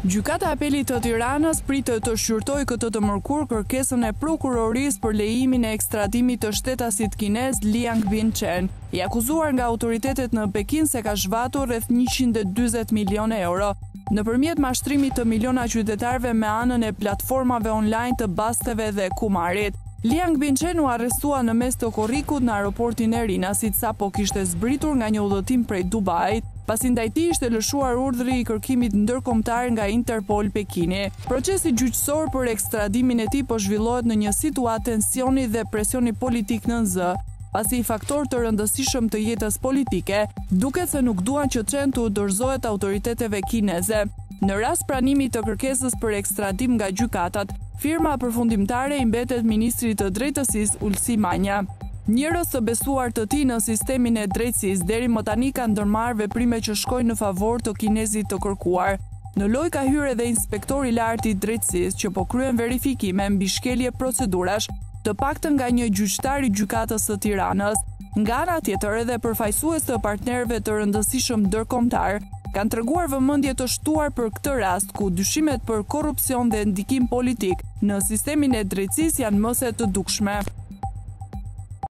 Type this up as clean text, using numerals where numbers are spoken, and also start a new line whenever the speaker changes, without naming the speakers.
Gjykata e Apelit të Tiranës pritet të shqyrtojë këtë të mërkur kërkesën e prokurorisë për lejimin e ekstradimit të shtetasit kinez Liang Binchen, i akuzuar nga autoritetet në Pekin se ka zhvatur rreth 140 milionë euro nëpërmjet mashtrimit të miliona qytetarëve me anën e platformave online të basteve dhe kumarit. Liang Binchen u arrestua në mes të korrikut në aeroportin e Rinasit sapo kishte zbritur nga një udhëtim prej Dubait, pasi ndaj tij ishte lëshuar urdhri i kërkimit ndërkombëtar nga Interpol Pekini. Procesi gjyqësor për ekstradimin e tij po zhvillohet në një situatë tensioni dhe presioni politik në zë, pasi faktor të rëndësishëm të jetës politike, duket se nuk duan që Chen të dorëzohet autoriteteve kineze. Në rast pranimit të kërkesës për ekstradim nga gjykatat, firma përfundimtare i mbetet ministrit të drejtësisë Ulsi Manja. Njerëz të besuar të tij në sistemin e drejtësisë deri më tani kanë ndërmarrë veprime që shkojnë në favor të kinezit të kërkuar. Në lojë ka hyrë edhe inspektori i lartë i drejtësisë që po kryen verifikime mbi shkelje procedurash, të paktën nga një gjyqtar i gjykatës së Tiranës. Nga ana tjetër edhe përfaqësues të partnerëve të rëndësishëm ndërkombëtar kanë treguar vëmendje të shtuar për këtë rast ku dyshimet për korrupsion dhe ndikim politik në sistemin e drejtësisë janë më se të dukshme.